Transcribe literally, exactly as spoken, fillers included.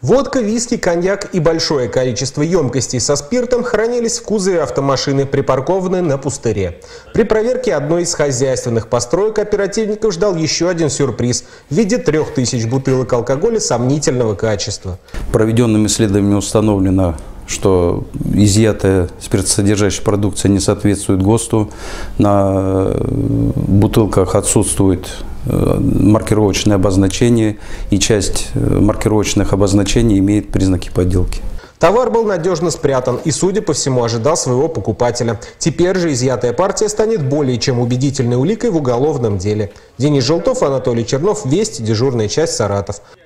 Водка, виски, коньяк и большое количество емкостей со спиртом хранились в кузове автомашины, припаркованной на пустыре. При проверке одной из хозяйственных построек оперативников ждал еще один сюрприз в виде трех тысяч бутылок алкоголя сомнительного качества. Проведенным исследованием установлено, что изъятая спиртосодержащая продукция не соответствует ГОСТу. На бутылках отсутствует маркировочное обозначение, и часть маркировочных обозначений имеет признаки подделки. Товар был надежно спрятан и, судя по всему, ожидал своего покупателя. Теперь же изъятая партия станет более чем убедительной уликой в уголовном деле. Денис Желтов, Анатолий Чернов, Вести, дежурная часть, Саратов.